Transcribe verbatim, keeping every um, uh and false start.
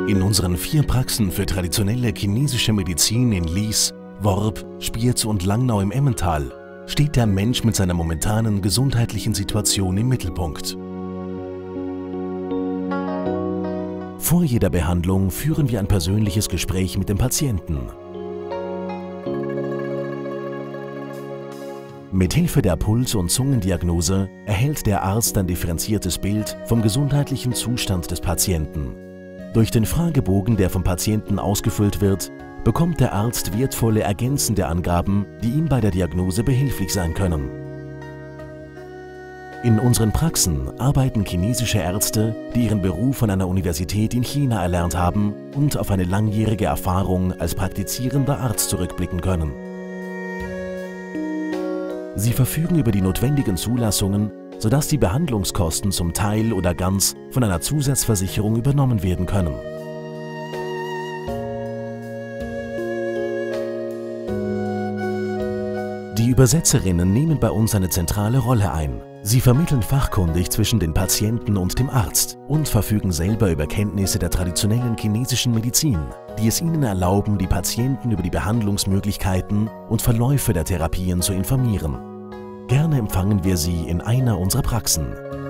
In unseren vier Praxen für traditionelle chinesische Medizin in Lies, Worb, Spiez und Langnau im Emmental steht der Mensch mit seiner momentanen gesundheitlichen Situation im Mittelpunkt. Vor jeder Behandlung führen wir ein persönliches Gespräch mit dem Patienten. Mit Hilfe der Puls- und Zungendiagnose erhält der Arzt ein differenziertes Bild vom gesundheitlichen Zustand des Patienten. Durch den Fragebogen, der vom Patienten ausgefüllt wird, bekommt der Arzt wertvolle ergänzende Angaben, die ihm bei der Diagnose behilflich sein können. In unseren Praxen arbeiten chinesische Ärzte, die ihren Beruf an einer Universität in China erlernt haben und auf eine langjährige Erfahrung als praktizierender Arzt zurückblicken können. Sie verfügen über die notwendigen Zulassungen, sodass die Behandlungskosten zum Teil oder ganz von einer Zusatzversicherung übernommen werden können. Die Übersetzerinnen nehmen bei uns eine zentrale Rolle ein. Sie vermitteln fachkundig zwischen den Patienten und dem Arzt und verfügen selber über Kenntnisse der traditionellen chinesischen Medizin, die es ihnen erlauben, die Patienten über die Behandlungsmöglichkeiten und Verläufe der Therapien zu informieren. Gerne empfangen wir Sie in einer unserer Praxen.